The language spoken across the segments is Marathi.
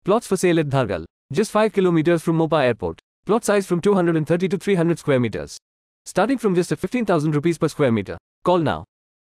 Plots for sale at Dhargal, just 5 kilometers from Mopa Airport. Plot size from 230 to 300 square meters. Starting from just 15,000 rupees per square meter. Call now.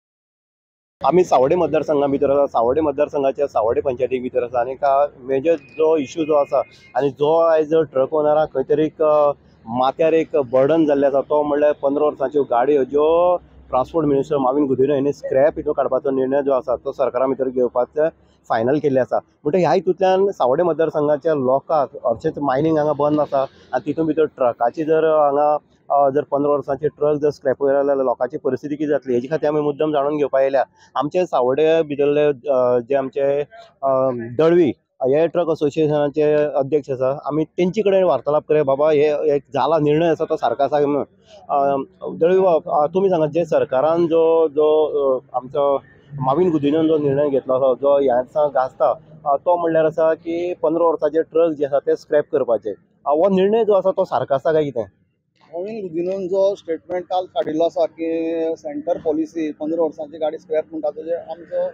आम्ही सावडे मतदारसंघा भितर आसा. सावडे मतदारसंघाच्या सावडे पंचायती भितर आसा आनी मेजर जो इश्यू जो आसा आनी जो आयज ट्रक ओनराक खंय तरी माथ्यार एक बर्डन जाल्ले आसा तो म्हणल्यार 15 वर्सांच्यो गाडयो ज्यो ट्रान्सपोर्ट मिनिस्टर माविन गुदिनो हेणी स्क्रॅप हितून काडपाचो निर्णय जो आसा तो सरकारा भितर घेवपाचो फायनल केल्ले आसा. म्हणटा ह्या हितूंतल्यान सावडे मतदारसंघाच्या लोकांक हरशेच मायनींग हांगा बंद आसा आनी तितून भितर ट्रकाची जर हांगा जर 15 वर्सांचे ट्रक जर स्क्रॅप वयर जाल्यार लोकांची परिस्थिती कितें जातली हेजे खातीर आमी मुद्दम जाणून घेवपा येयल्या. आमचे सावडे भितरले जे आमचे दळवी हे ट्रक असोसिएशनाचे अध्यक्ष आसा आमी तेंचे कडेन वार्तालाप करया. बाबा हे एक जाला निर्णय आसा तो सारको आसा म्हणून. दळवी बाबा तुमी सांगात जे सरकारान जो जो आमचो माविन गुदिन्यान जो निर्णय घेतलो आसा जो ह्या दिसा गाजता तो म्हणल्यार आसा की 15 वर्साचे ट्रक जे आसा ते स्क्रॅप करपाचे. हो निर्णय जो आसा तो सारको आसा काय कितें? माविन गुदिन्यान जो स्टेटमेंट काल काडिल्लो आसा की सेंटर पॉलिसी 15 वर्सांची गाडी स्क्रॅप म्हणटा तेजे आमचो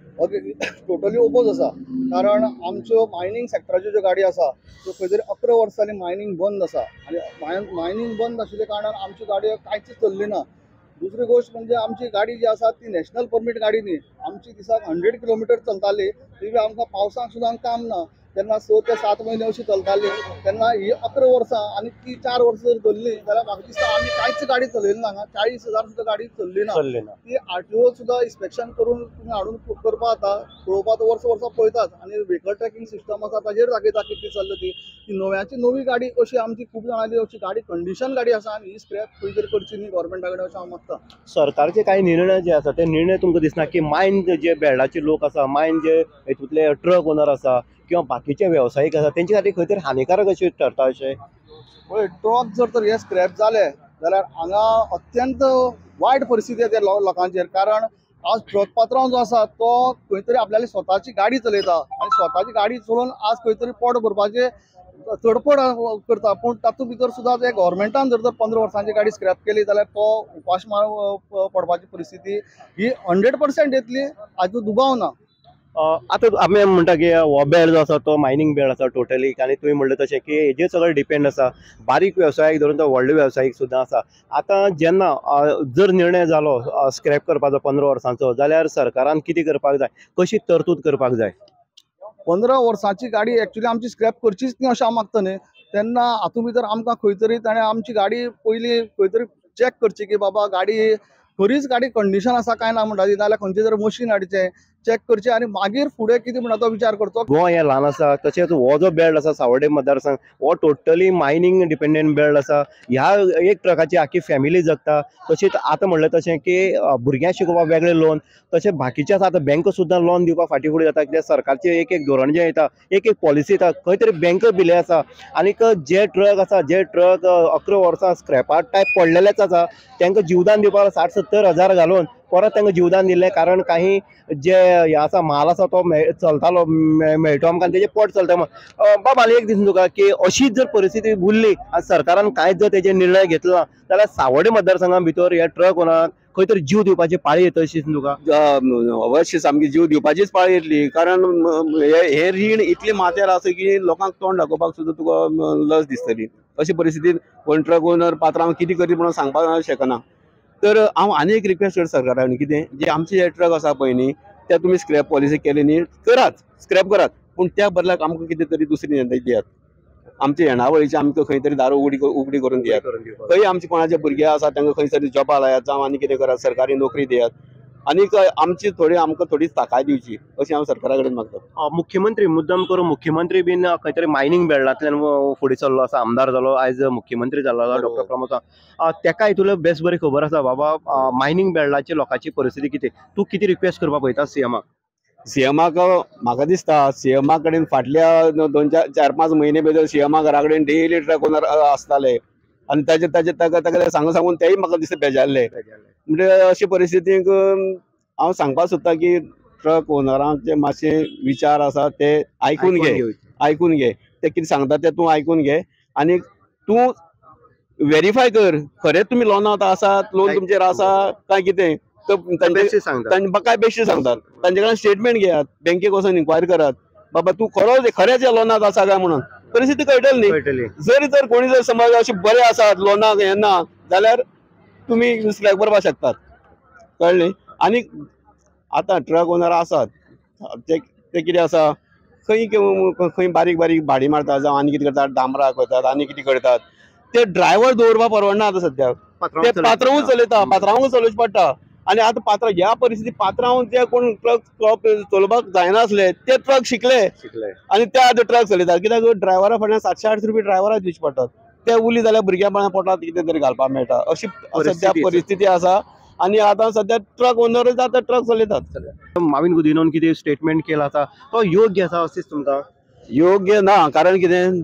टोटली ओपोज आसा. कारण आमच्यो मायनींग सेक्टराच्यो ज्यो गाडी आसा त्यो खंय तरी 11 वर्सांनी मायनींग बंद आसा आनी मायनींग बंद आशिल्ल्या कारणान आमच्यो गाडयो कांयच चल्ली ना. दुसरी गोष्ट म्हणजे आमची गाडी जी आसा ती नॅशनल परमीट गाडी न्ही. आमची दिसाक 100 किलोमिटर चलताली ती बी आमकां पावसाक सुद्दां काम ना. तेन्ना 6 ते 7 म्हयने अशी चलताली. तेन्ना ही 11 वर्सां आनी ती 4 वर्सां जर धरली जाल्यार म्हाका दिसता आमी कांयच गाडी चलयली ना. हांगा 40,000 सुद्दां गाडी चलली ना. ती आरटीओ सुद्दां इन्स्पेक्शन करून तुमी हाडून करपा जाता पळोवपा तो वर्सां पळयतात आनी व्हेकल ट्रॅकिंग सिस्टम आसा ताजेर दाखयता कितली चल्ली ती नव्याची नवी गाडी अशी आमची खूब जाणांची अशी गाडी कंडिशन गाडी आसा आनी ही स्क्रॅप खंय तरी करची न्ही गव्हर्मेंटा कडेन अशें हांव मागता. सरकारचे काही निर्णय जे आसा ते निर्णय तुमकां दिसना की मायन जे बेल्डाचे लोक आसा मायन जे हेतूंतले ट्रक ओनर आसा किंवा बाकीचे व्यावसायिक आसा तेंचे खातीर खंय तरी हानिकारक अशें ठरता अशें? पळय ट्रक जर तर हे स्क्रॅप जाले जाल्यार हांगा अत्यंत वायट परिस्थिती आहे त्या लोकांचेर. कारण आज ट्रक पात्रांव जो आसा तो खंय तरी आपल्याली स्वताची गाडी चलयता आनी स्वताची गाडी चलोवन आज खंय तरी पोट भरपाचे तडपड करता. पूण तातूंत भितर सुद्दां जे गव्हर्मेंटान जर 15 वर्सांची गाडी स्क्रॅप केली जाल्यार तो उपासमार पडपाची परिस्थिती ही 100% येतली हाजो दुबाव ना. आतां आमी म्हणटा की हो बेल्ड जो आसा तो मायनींग बेल्ड आसा टोटली आनी तुवें म्हणलें तशें की हेजेर सगळें डिपेंड आसा. बारीक वेवसायीक धरून तो व्हडले वेवसायीक सुद्दां आसा. आतां जेन्ना जर निर्णय जालो स्क्रॅप करपाचो 15 वर्सांचो जाल्यार सरकारान कितें करपाक जाय, कशी तरतूद करपाक जाय? 15 वर्सांची गाडी एक्चुअली आमची स्क्रॅप करचीच न्ही अशें हांव मागता न्ही. तेन्ना हातूंत भितर आमकां खंय तरी ताणें आमची गाडी पयली खंय तरी चॅक करची की बाबा गाडी खरीच गाडी कंडिशन आसा काय ना म्हणटा ती नाल्यार खंयचें जर मशीन हाडचें चॅक करचें आनी मागीर फुडें कितें म्हणटा तो विचार करचो. गोंय हें ल्हान आसा तशेंच हो जो बेल्ड आसा सावडे मतदारसंघ हो टोटली मायनींग डिपेंडंट बेल्ड आसा. ह्या एक ट्रकाची आख्खी फॅमिली जगता. तशेंच आतां म्हणलें तशें की भुरग्यांक शिकोवपाक वेगळें लोन तशें बाकीचे आतां बँक सुद्दां लोन दिवपाक फाटीं फुडें जाता कित्याक सरकारचें एक धोरण जें येता एक पॉलिसी येता खंय तरी बँक भिले आसा. आनीक जे ट्रक आसा जे ट्रक 11 वर्सां स्क्रॅपार टायप पडलेलेच आसा तांकां जीवदान दिवपाक 60-70 हजार घालून परत तांकां जीवदान दिल्लें. कारण काही जे हे आसा माल आसा तो चलतालो मेळटो आमकां तेजे पोट चलता. बाबा मला एक दिसून तुका की अशीच जर परिस्थिती उरली आनी सरकारान कांयच जर तेजे निर्णय घेतलो ना जाल्यार सावडे मतदारसंघा भितर हे ट्रक ओनराक खंय तरी जीव दिवपाची पाळी येता अशी तुका? अवश्य सामकी जीव दिवपाचीच पाळी येतली. कारण हे रीण इतली माथ्यार आसा की लोकांक तोंड दाखोवपाक सुद्दां तुका लज दिसतली. अशी परिस्थितींत कोण ट्रक ओनर पात्रांव कितें करीत म्हणून सांगपाक शकना. तर हांव आनी एक रिक्वेस्ट करता सरकारान कितें जे आमचे जे ट्रक आसा पळय न्ही ते तुमी स्क्रॅप पॉलिसी केली न्ही करात स्क्रॅप करात पूण त्या बदलाक आमकां कितें तरी दुसरी दियात. आमच्या येणावळीची आमकां खंय तरी दारो उगडी करून दियात. खंय आमचे कोणाचे भुरगे आसा तांकां खंय तरी जॉबा लायात जावं आनी कितें करात सरकारी नोकरी दियात. आनीक आमची आमकां थोडी ताकाय दिवची अशें हांव सरकारा कडेन मागता. मुख्यमंत्री मुद्दम करून मुख्यमंत्री बीन खंय तरी मायनींग बेल्डांतल्यान फुडें चल्लो आसा. आमदार जालो आयज मुख्यमंत्री जालो आसा डॉक्टर प्रमोद सावंत. ताका हितूंतलो बेस बरी खबर आसा बाबा मायनींग बेल्डाची लोकांची परिस्थिती कितें. तूं कितें रिक्वेस्ट करपाक पळयता सीएमाक? सीएमाक म्हाका दिसता सीएमा कडेन फाटल्या 2-4-5 म्हयने भितर सीएमा घरा कडेन डेली ट्रक ओनर आसताले आनी ताका सांगून तेय म्हाका दिसता बेजारले. म्हणजे अशे परिस्थितीक हांव सांगपाक सोदता की ट्रक ओनरांचे मातशे विचार आसा ते आयकून घे ते कितें सांगता ते तूं आयकून घे आनी तूं व्हेरीफाय कर खरेंच तुमी लोनांत आसात लोन तुमचेर आसा काय कितें काय बेश्टी सांगतात तांचे कडेन स्टेटमेंट घेयात बँकेक वचून इन्क्वायरी करात बाबा तू खरेंच या लोनात आसा काय म्हणून परिस्थिती कळटली न्ही. कळटली. जर कोणी जर समज असे बरे आसात लोनाक येना जाल्यार तुम्ही स्लॅग भरपाक शकतात कळ्ळें. आनी आतां ट्रक ओनर आसात ते कितें आसा खंय बारीक बारीक भाडी मारतात जावं आनी कितें करतात डांबराक करतात आनी कितें करतात ते ड्रायव्हर दवरपाक परवडना आतां सद्याक. ते पात्रांवूच चलोवचे पडटा. आनी आतां पात्रांव ह्या परिस्थिती पात्रांव जे कोण ट्रक चलोवपाक जायना आसले ते ट्रक शिकले आनी ते आतां ट्रक चलयतात. कित्याक ड्रायव्हरा फाटल्यान 700-800 रुपया ड्रायव्हराक दिवचे पडटात. ते उली जाल्यार भुरग्यां पोटात कितें तरी घालपाक मेळटा अशी सद्या परिस्थिती आसा. आनी आतां सद्या ट्रक ओनरच आतां ट्रक चलयतात. माविन गुदिनोन कितें स्टेटमेंट केला आसा तो योग्य आसा अशें तुमकां? योग्य ना. कारण कितें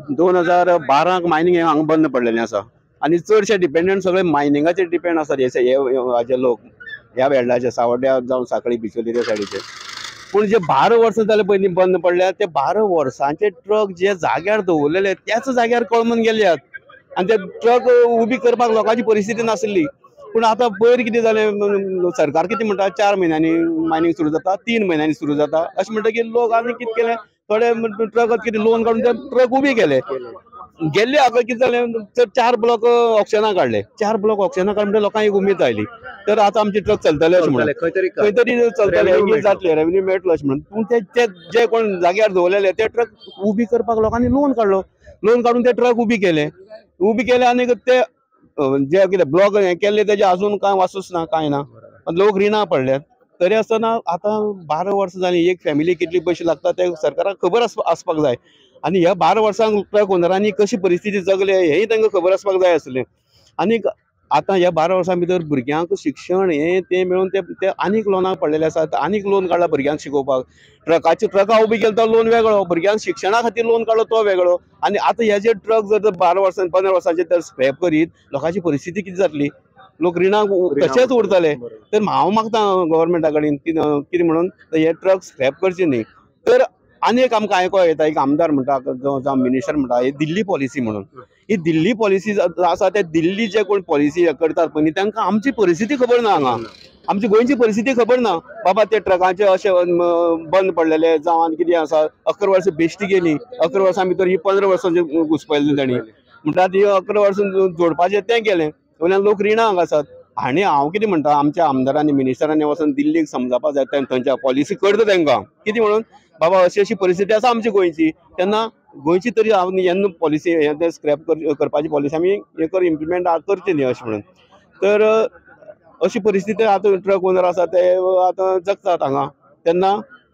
2012 मायनिंग हांगा बंद पडलेलें आसा आनी चडशे डिपेंडंट सगळे मायनिंगाचेर डिपेंड आसात हे लोक ह्या बेल्टाचे सावड्ड्या जावं सांखळी बिचोली त्या सायडीचे. पूण जे 12 वर्सां जाले पयलीं बंद पडल्या ते 12 वर्सांचे ट्रक जे जाग्यार दवरलेले त्याच जाग्यार कळमून गेल्यात आनी ते ट्रक उबी करपाक लोकांची परिस्थिती नासली. पूण आतां पयर कितें जालें सरकार कितें म्हणटा 4 म्हयन्यांनी मायनिंग सुरू जाता 3 म्हयन्यांनी सुरू जाता अशें म्हणटकीर लोक आनी कितें केलें थोडे ट्रक कितें लोन काडून ते ट्रक उबी केले. गेल्ले हाका कितें जालें तर 4 ब्लॉक ऑक्शनाक काडले. 4 ब्लॉक ऑक्शनाक काडले लोकांक एक उमेद आयली तर आतां आमचे ट्रक चलतले अशें म्हणून खंय तरी चलतले जातले रेव्हेन्यू मेळटलो अशें म्हणून. पूण ते जे कोण जाग्यार दवरलेले ते ट्रक उबी करपाक लोकांनी लोन काडलो. लोन काडून ते ट्रक उबी केले आनी ते जे कितें ब्लॉक हें केल्ले तेजे अजून कांय वासूच ना कांय ना. लोक रिणां पडल्यात. तरी आसतना आतां 12 वर्सां जालीं एक फॅमिली कितली पयशे लागता ते सरकाराक खबर आसपाक जाय. आनी ह्या 12 वर्सांक ट्रक ओनरांनी कशी परिस्थिती जगले हेंय तांकां खबर आसपाक जाय आसलें. आनीक आतां ह्या 12 वर्सां भितर भुरग्यांक शिक्षण हें तें मेळून ते आनीक लोनाक पडलेले आसात. आनीक लोन काडला भुरग्यांक शिकोवपाक. ट्रका उबी केलो तो लोन वेगळो भुरग्यांक शिक्षणा खातीर लोन काडलो तो वेगळो. आनी आतां हे जे ट्रक जर 12 वर्सां 15 वर्सांचे जर स्क्रॅप करीत लोकांची परिस्थिती कितें जातली. लोक रिणाक तशेंच उरतले. तर हांव मागता गव्हर्मेंटा कडेन कितें म्हणून हे ट्रक स्क्रॅप करचे न्ही. तर आनीक आमकां आयको येता एक आमदार म्हणटा जावं मिनिस्टर म्हणटा ही दिल्ली पॉलिसी म्हणून. ही दिल्ली पॉलिसी आसा ते दिल्ली जे कोण पॉलिसी करतात पळय न्ही तांकां आमची परिस्थिती खबर ना. हांगा आमची गोंयची परिस्थिती खबर ना. बाबा ते ट्रकांचे अशें बंद पडलेले जावं आनी कितें आसा 11 वर्सां बेश्टी गेली. 11 वर्सां भितर ही 15 वर्सांचे घुसपयले तांणी म्हणटा ती 11 वर्सां जोडपाचें तें केलें. वयल्यान लोक रिणां हांगा आसात. आनी हांव कितें म्हणटा आमच्या आमदारांनी मिनिस्टरांनी वचून दिल्लीक समजावपाक जाय थंयच्या पॉलिसी करता तांकां कितें म्हणून बाबा अशी परिस्थिती आसा आमची गोंयची तेन्ना गोंयची तरी जेन्ना पॉलिसी हे स्क्रॅप करपाची पॉलिसी आमी इम्प्लिमेंट करची न्ही अशें म्हणून. तर अशी परिस्थिती आतां ट्रक ओनर आसा ते आतां जगतात हांगा. तेन्ना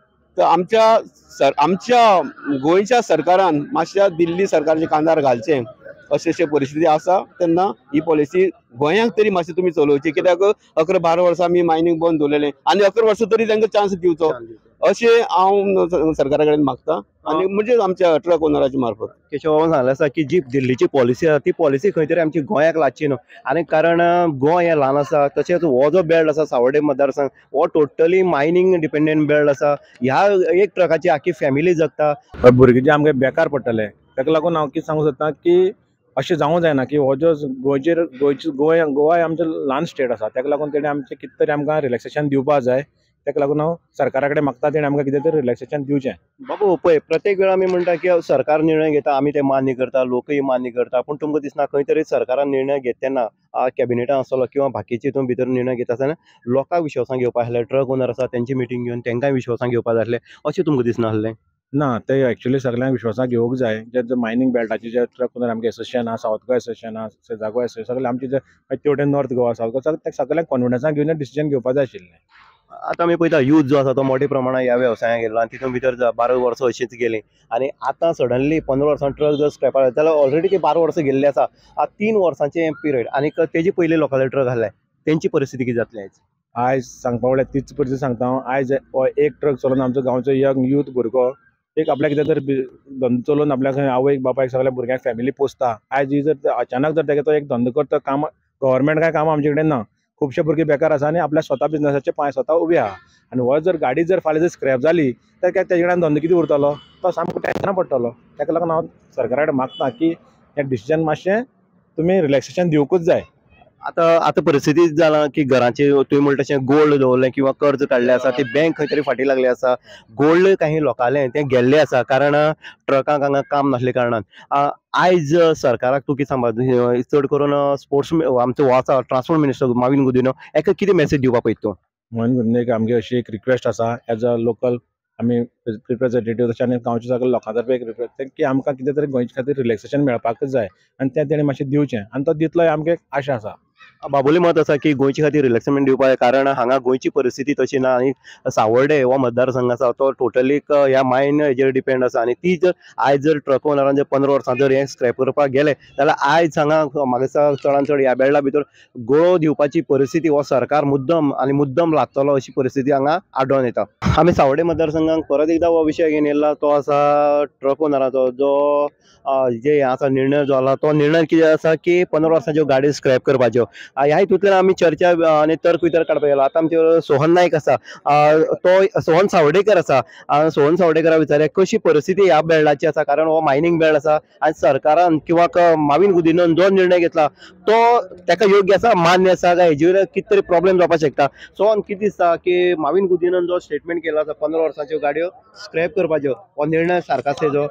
आमच्या गोंयच्या सरकारान मातशा दिल्ली सरकारचे कांदार घालचे अशे परिस्थिती आसा. तेन्ना ही पॉलिसी गोंयांक तरी मातशी तुमी चलोवची. कित्याक 11-12 वर्सां आमी मायनिंग बंद दवरलेलें आनी 11 वर्सां तरी तांकां चान्स दिवचो अशें हांव सरकारा कडेन मागता. आनी म्हणजे आमच्या ट्रक ओनराच्या मार्फत केशव बाबान सांगलें आसा की जी दिल्लीची पॉलिसी आसा ती पॉलिसी खंय तरी आमची गोंयाक लागची न्हू. आनी कारण गोंय हें ल्हान आसा तशेंच हो जो बेल्ट आसा सावड्डे मतदारसंघ हो टोटली मायनिंग डिपेंडंट बेल्ट आसा. ह्या एक ट्रकाची आख्खी फॅमिली जगता. भुरगे जे आमगे बेकार पडटले ताका लागून हांव कितें सांगूं सोदतां की अशें जावूं जायना की हो जो गोवा आमचें ल्हान स्टेट आसा ताका लागून तेणें आमचें कितें तरी आमकां रिलॅक्सेशन दिवपाक जाय. ताका लागून हांव सरकारा कडेन मागता तेणें आमकां कितें तरी रिलॅक्सेशन दिवचें. बाबू पळय प्रत्येक वेळा आमी म्हणटा की सरकार निर्णय घेता आमी ते मान्य करता लोकय मान्य करता. पूण तुमकां दिसना खंय तरी सरकारान निर्णय घेता तेन्ना कॅबिनेटान आसतलो किंवा बाकीचे हितून भितर निर्णय घेता आसतना लोकांक विश्वासान घेवपा आसलें. ट्रक ओनर आसा तेंची मिटींग घेवन तांकांय विश्वासान घेवपा जाय आसलें अशें तुमकां दिसना आसलें? ना ते एक्चुअली सगळ्यांक विश्वासाक घेवंक जाय. जे मायनिंग बेल्टाचे जे ट्रक ओनर आमगे एसोसिएशन आसा सावथ गोवा एसोसिएशन आसा जागो एसोसिएशन सगळे आमचे जे तेवटेन नॉर्थ गोवा सावथ गोवा सगळ्यांक कॉन्फिडन्सान घेवन डिसिजन घेवपा जाय आशिल्लें. आतां आमी पळयता यूथ जो आसा तो मोठ्या प्रमाणात ह्या वेवसायाक गेल्लो आनी तितून भितर 12 वर्सां अशींच गेलीं आनी आतां सडनली 15 वर्सां ट्रक जर स्क्रॅपार जाल्यार ऑलरेडी ती 12 वर्सां गेल्ली आसा. 3 वर्सांचें पिरियड आनी तेजे पयलीं लोकांचे ट्रक आहले तेंची परिस्थिती कितें जातली आयज? आयज सांगपा म्हळ्यार तीच परिस्थिती सांगता हांव. आयज एक ट्रक चलोवन आमचो गांवचो यंग यूथ भुरगो एक आपल्या कितें तरी धंदो चलोवन आपल्या आवयक बापायक सगळ्या भुरग्यांक फॅमिली पोसता. आयज ही जर अचानक जर ताका तो एक धंदो करता काम गव्हर्मेंट काय काम आमचे कडेन ना. खुबशे भुरगे बेकार आसा आनी आपल्या स्वता बिजनेसाचे पांय स्वता उबे आहा. आनी हो जर गाडी जर फाल्यां जर स्क्रॅप जाली तर काय तेजे कडेन धंदो कितें उरतलो तो सामको टेन्शना पडटलो. ताका लागून हांव सरकारा कडेन मागता की हें डिसिजन मातशें तुमी रिलॅक्सेशन दिवकूच जाय. आता परिस्थिती जाला की घराचे तुम्ही म्हणटा तशें गोल्ड दवरलें किंवा कर्ज काडलें आसा ती बँक खंय तरी फाटी लागली आसा गोल्ड काही लोकांलें तें गेल्लें आसा कारण ट्रकांक हांगा काम नासले कारणान आयज सरकाराक तूं कितें सांगता चड करून स्पोर्ट्स आमचो हो आसा ट्रान्सपोर्ट मिनिस्टर माविन गुदिनो हाका कितें मेसेज दिवपा पळयता तूं म्हणून एक आमगे अशी एक रिक्वेस्ट आसा एज अ लोकल आमी रिप्रेझेंटेटिव्ह तशें आनी गांवच्या सगळ्या लोकां तर्फे एक रिक्वेस्ट की आमकां कितें तरी गोंयच्या खातीर रिलॅक्सेशन मेळपाकच जाय आनी तें तेणें मातशें दिवचें आनी तो दितलो ही आमगे एक आशा आसा. बाबुली मत आसा की गोंयचे खातीर रिलॅक्समेंट दिवपा जाय कारण हांगा गोंयची परिस्थिती तशी ना आनी सावर्डे हो मतदारसंघ आसा तो टोटली ह्या मायन हेजेर डिपेंड आसा आनी ती जर आयज जर ट्रक ओनरान जर 15 वर्सां जर हे स्क्रॅप करपाक गेले जाल्यार आयज हांगा म्हाका दिसता चडांत चड ह्या बेल्डा भितर गळो दिवपाची परिस्थिती हो सरकार मुद्दम लागतलो अशी परिस्थिती हांगा आढळून येता. आमी सावर्डे मतदारसंघाक परत एकदा हो विशय घेवन येयला तो आसा ट्रक ओनराचो जो जे आसा निर्णय जो आला तो निर्णय कितें आसा की 15 वर्सांच्यो गाडी स्क्रॅप करपाच्यो ह्या हितूंतल्यान आमी चर्चा आनी तर्क वितर्क काडपाक गेलो. आतां आमचे सोहन नायक आसा तो सोहन सावडेकर आसा सोहन सावडेकरा विचारया कशी परिस्थिती ह्या बेल्डाची आसा कारण हो मायनींग बेल्ड आसा आनी सरकारान किंवा माविन गुदिनोन जो निर्णय घेतला तो ताका योग्य आसा मान्य आसा काय हेजेर कितें तरी प्रॉब्लेम जावपाक शकता. सोहन कितें दिसता की माविन गुदिनोन जो स्टेटमेंट केलो आसा 15 वर्सांच्यो गाडयो स्क्रॅप करपाच्यो हो निर्णय सारको आसा तेजो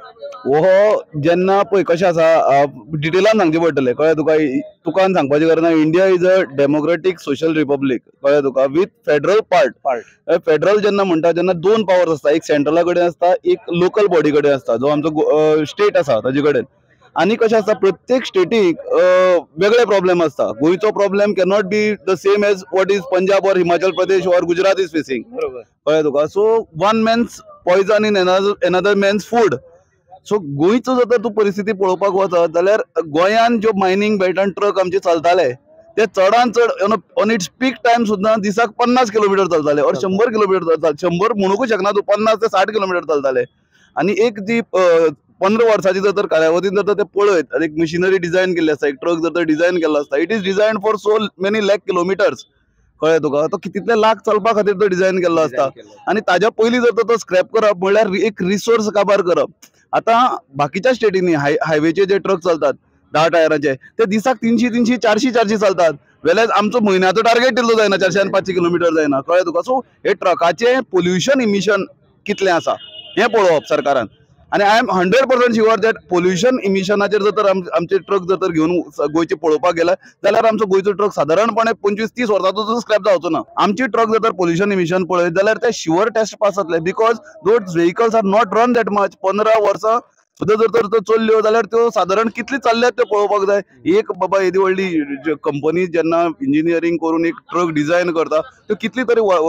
हो जेन्ना पळय कशें आसा डिटेलान सांगचें पडटलें कळ्ळें तुका सांगपाचें गरज ना India is a democratic social republic कळ्ळें तुका विथ फेडरल पार्ट फेडरल जेन्ना म्हणटा जेन्ना दोन पावर्स आसता एक सेंट्रला कडेन आसता एक लोकल बॉडी कडेन आसता जो आमचो स्टेट आसा ताजे कडेन आनी कशें आसता प्रत्येक स्टेटीक वेगळे प्रॉब्लेम आसता गोंयचो problem cannot be the same as what is Punjab or Himachal Pradesh or Gujarat is facing कळ्ळें तुका so one man's poison in another man's food so गोंयचो जर तर तूं परिस्थिती पळोवपाक वचत जाल्यार गोंयान ज्यो मायनींग बेल्टान ट्रक आमचे चलताले ते चडांत चड ऑन इट्स पीक टायम सुद्दां दिसाक 50 किलोमिटर चलताले और 100 किलोमिटर चलताले 100 म्हणूंकूच शकना तूं 50 ते 60 किलोमिटर चलताले आनी एक जी 15 वर्साची जर तर कालावधीन जर तर ते पळयत एक मशिनरी डिझायन केल्ली आसता एक ट्रक जर तर डिझायन केल्लो आसता it is design for so many lakh kilometres कळ्ळें तुका तो कितले लाख चलपा खातीर तो डिझायन केल्लो आसता आनी ताज्या पयलीं जर तर तो स्क्रॅप करप म्हणल्यार एक रिसोर्स काबार करप आतां बाकीच्या स्टेटींनी हायवेचे जे ट्रक चलतात 10 टायराचे ते दिसाक 300 400 चलतात वेल्यार आमचो म्हयन्याचो टार्गेट दिल्लो जायना 400 आनी 500 किलोमिटर जायना कळ्ळें तुका सो हे ट्रकाचे पोल्युशन इमिशन कितलें आसा हें पळोवप सरकारान आनी I am 100% sure that pollution इमिशनाचेर जर तर आमचे ट्रक जर तर घेवन गोंयचे पळोवपाक गेले जाल्यार आमचो गोंयचो ट्रक सादारणपणे 25-30 वर्सांचो स्क्रॅप जावचो ना आमची ट्रक जर तर पोल्युशन इमिशन पळयत जाल्यार ते शुअर टेस्ट पास जातले because those vehicles are not run that much 15 वर्सां सुद्दां जर तर चलल्यो जाल्यार त्यो सादारण कितली चल्ल्यात त्यो पळोवपाक जाय एक बाबा येदी व्हडली कंपनी जेन्ना इंजिनियरींग करून एक ट्रक डिझायन करता त्यो कितली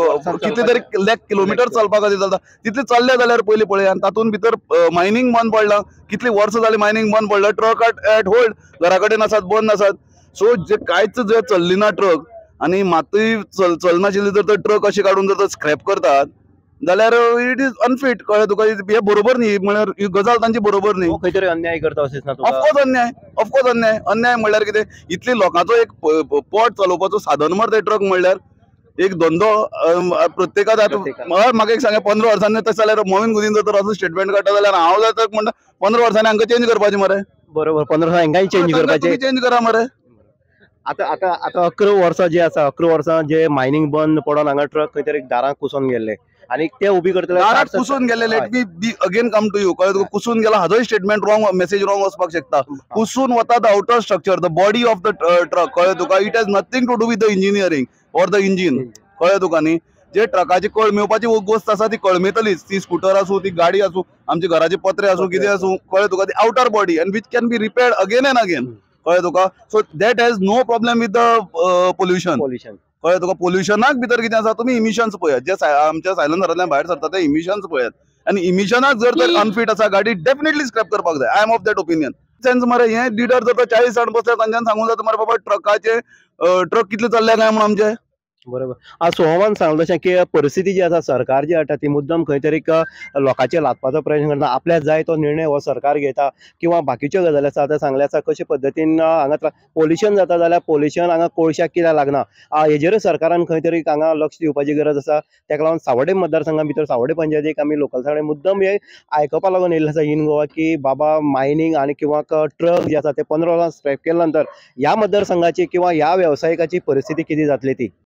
तरी लॅक किलोमिटर चलपा खातीर चलता तितली चल्ले जाल्यार पयलीं पळय आनी तातूंत भितर मायनींग बंद पडलां कितलीं वर्सां जालीं मायनींग बंद पडलां ट्रक एट होल्ड घरा कडेन आसात बंद आसात सो जे कांयच जे चल्ली ना ट्रक आनी मातूय चलनाशिल्ली जर तर ट्रक अशें काडून जर तर स्क्रॅप करतात जाल्यार इट इज अनफीट कळ्ळें तुका हे बरोबर न्ही म्हळ्यार ही गजाल तांची बरोबर न्ही खंय तरी अन्याय करता अशें ना ऑफकोर्स अन्याय म्हणल्यार कितें इतली लोकांचो एक पोट चलोवपाचो साधन मर ते ट्रक म्हणल्यार एक धंदो प्रत्येकाक म्हाका एक सांगा 15 वर्सांनी तशें जाल्यार मोहीन गुदीन जर तर असो स्टेटमेंट काडटा जाल्यार हांव जाता म्हणटा 15 वर्सांनी हांकां चेंज करपाचें मरे बरोबर 15 वर्सां हांकांय चेंज करपाचें चेंज करा मरे आता 11 वर्सां जे आसा 11 वर्सां जे मायनींग बंद पडोन हांगा ट्रक खंय तरी दारां कुसोन गेल्ले आनी ते उबी करतले दाराक कुसून गेले let me be again come to you कळ्ळें तुका कुसून गेला हाजोय स्टेटमेंट रॉंग मेसेज रॉंग वचपाक शकता कुसून वता the outer structure the body of the truck कळ्ळें तुका it has nothing to do with the engineering or the engine कळ्ळें तुका न्ही जे ट्रकाची कळमेवपाची गोष्ट आसा ती कळमेतलीच ती स्कूटर आसूं ती गाडी आसूं आमचे घराचे पत्रे आसूं कितें आसूं कळ्ळें तुका ती outer body and which can be repaired again and again कळ्ळें तुका so that has no problem with the pollution कळ्ळें तुका पोल्युशनाक भितर कितें आसा तुमी इमिशन्स पळयात जे आमच्या सायलेंसरांतल्यान भायर सरता ते इमिशन्स पळयात आनी इमिशनाक जर तर अनफीट आसा गाडी डेफिनेटली स्क्रॅप करपाक जाय I am of that opinion सेन्स मरे हे लिडर जर 40 जाण बसल्यार तांच्यान सांगूंक जाता मरे बाबा ट्रकाचे ट्रक कितले चल्ले काय म्हणून आमचे बरोबर. सोहमान सांगलें तशें की परिस्थिती जी आसा सरकार जी आसा ती मुद्दम खंय तरी लोकांचेर लादपाचो प्रयत्न करता. आपल्याक जाय तो निर्णय हो सरकार घेता किंवा बाकीच्यो गजाली आसा ते सांगले आसा कशे पद्दतीन हांगा पोल्युशन जाता जाल्यार पोल्युशन हांगा कोळशाक कित्याक लागना हेजेर सरकारान खंय तरी हांगा लक्ष दिवपाची गरज आसा. ताका लागून सावड्डे मतदारसंघा भितर सावड्डे पंचायतीक आमी लोकल सगळे मुद्दम हे आयकपा लागून येयल्ले आसा इन गोवा की बाबा मायनिंग आनी किंवा ट्रक जे आसा ते 15 वर्सां स्क्रॅप केल्या नंतर ह्या मतदारसंघाची किंवा ह्या वेवसायिकाची परिस्थिती कितें जातली ती.